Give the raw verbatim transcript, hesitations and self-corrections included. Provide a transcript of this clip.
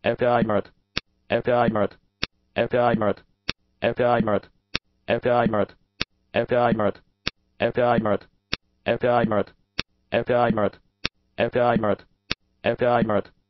epihydric, epihydric, epihydric, epihydric, epihydric, epihydric, epihydric, epihydric, epihydric, epihydric, epihydric.